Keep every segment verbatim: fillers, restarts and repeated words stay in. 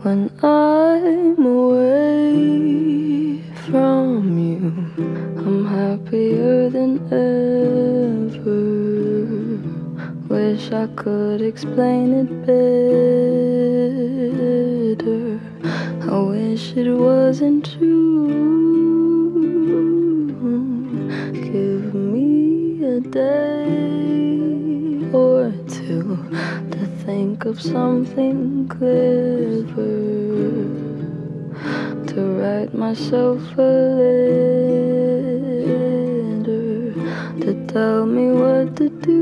when I'm away from you. I'm happier than ever. Wish I could explain it better. I wish it wasn't true. Give me a day or two to think of something clever, to write myself a letter, to tell me what to do.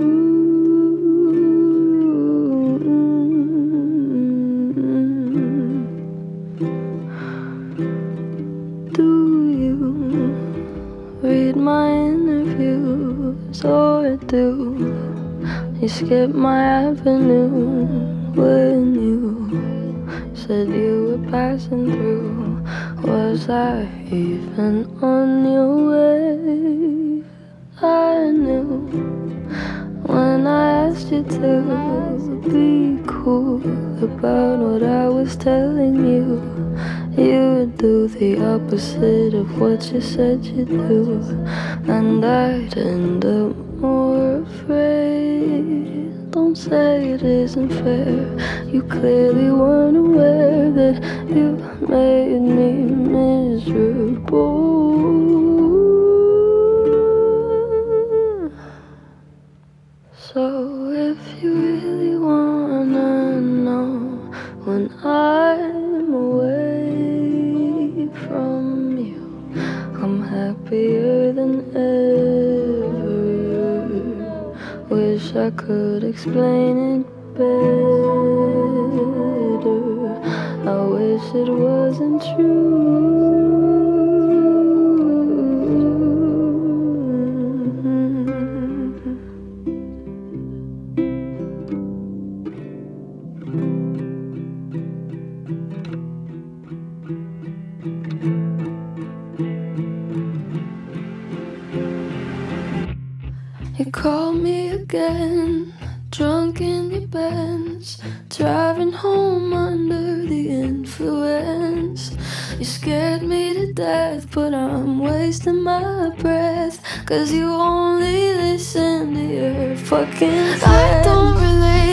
Do you read my interviews, or do you skip my avenue when you said you were passing through? Was I even on your way? I knew when I asked you to be cool about what I was telling you, you would do the opposite of what you said you'd do, and I'd end up more afraid. Don't say it isn't fair. You clearly weren't aware that you made me miserable. So if you really wanna know when I'm away from you, I'm happier than ever. Wish I could explain it better. I wish it wasn't true. You called me again, drunk in your Benz, driving home under the influence. You scared me to death, but I'm wasting my breath, 'cause you only listen to your fucking friends. I don't relate